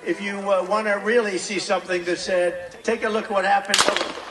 if you want to really see something that's said, take a look at what happened.